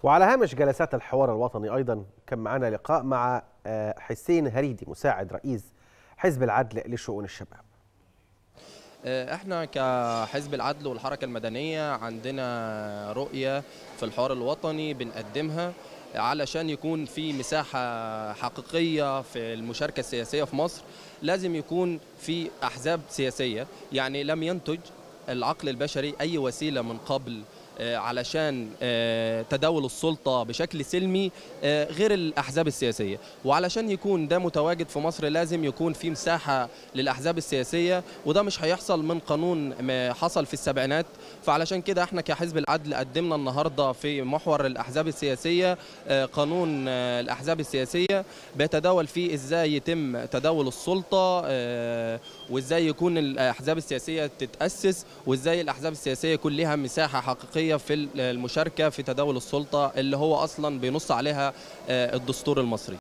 وعلى هامش جلسات الحوار الوطني أيضا كان معنا لقاء مع حسين هريدي مساعد رئيس حزب العدل لشؤون الشباب. احنا كحزب العدل والحركة المدنية عندنا رؤية في الحوار الوطني بنقدمها علشان يكون في مساحة حقيقية في المشاركة السياسية في مصر. لازم يكون في أحزاب سياسية، يعني لم ينتج العقل البشري أي وسيلة من قبل علشان تداول السلطة بشكل سلمي غير الأحزاب السياسية، وعلشان يكون ده متواجد في مصر لازم يكون في مساحة للأحزاب السياسية، وده مش هيحصل من قانون ما حصل في السبعينات. فعلشان كده احنا كحزب العدل قدمنا النهاردة في محور الأحزاب السياسية قانون الأحزاب السياسية بيتداول فيه ازاي يتم تداول السلطة، وازاي يكون الأحزاب السياسية تتأسس، وازاي الأحزاب السياسية يكون لها مساحة حقيقية في المشاركة في تداول السلطة اللي هو أصلا بينص عليها الدستور المصري.